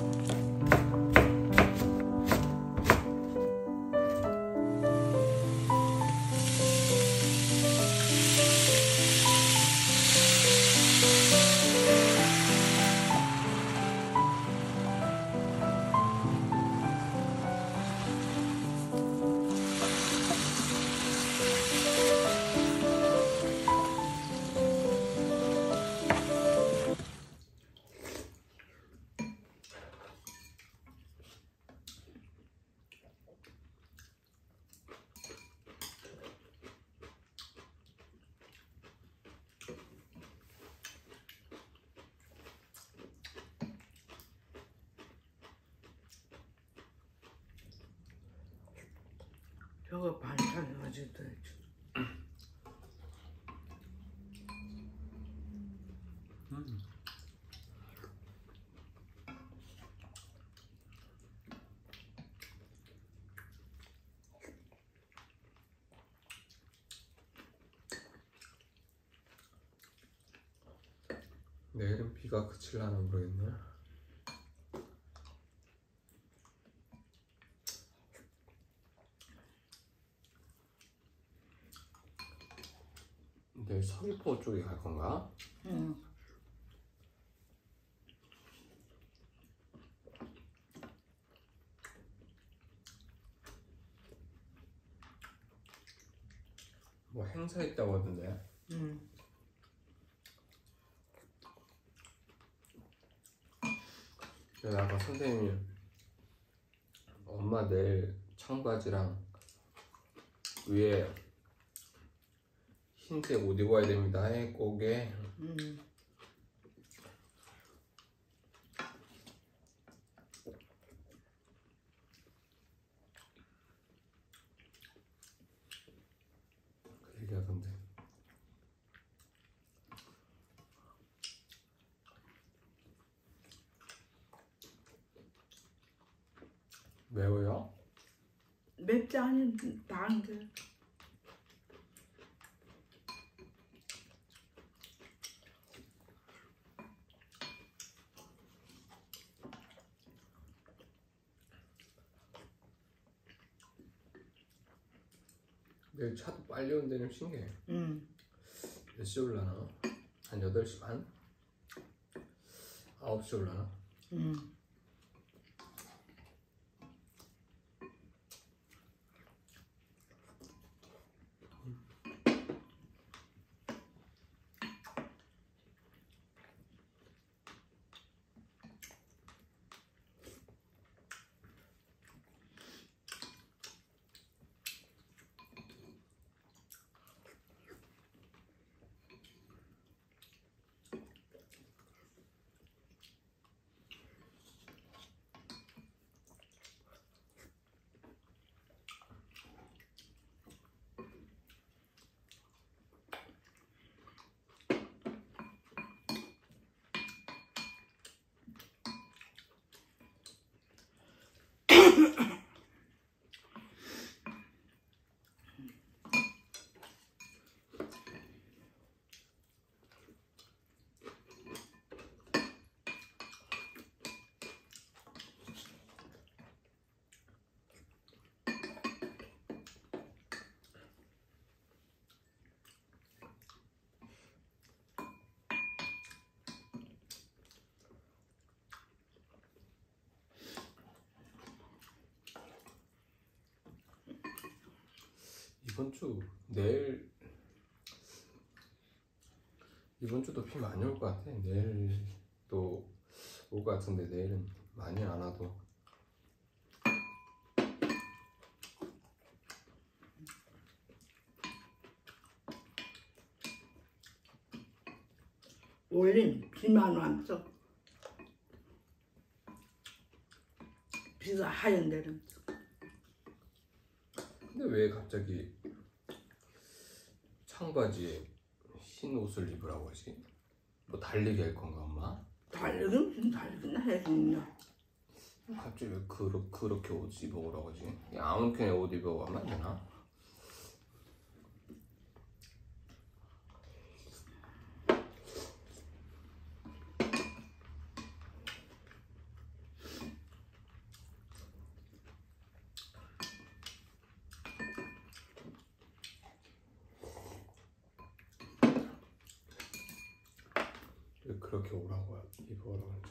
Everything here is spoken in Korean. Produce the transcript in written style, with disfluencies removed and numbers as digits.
저거 반찬 가지고 있죠. 내일은 비가 그칠라나 모르겠네. 내일 서귀포 쪽에 갈 건가? 응. 뭐 행사 있다고 하던데. 응. 그래서 아까 선생님이 엄마 내일 청바지랑 위에 흰색 옷 입어야 됩니다 해 꼭에. 그 얘기하던데. 매워요? 맵지 않은 단데. 내일 차도 빨리 온다는 신기해. 몇 시 올라나? 한 8시 반? 9시 올라나? 내일 이번 주도 비 많이 올 것 같아. 내일도 올 것 같은데 내일은 많이 안 와도. 원래 비만 왔어. 비가 하얀 데는. 근데 왜 갑자기 청바지에 흰 옷을 입으라고 하지? 뭐 달리기 할 건가 엄마? 달리긴 해야겠냐. 갑자기 왜 그렇게 옷 입어오라고 하지? 그냥 아무렇게나 옷 입어가면 안 되나? 그렇게 오라고 입어라.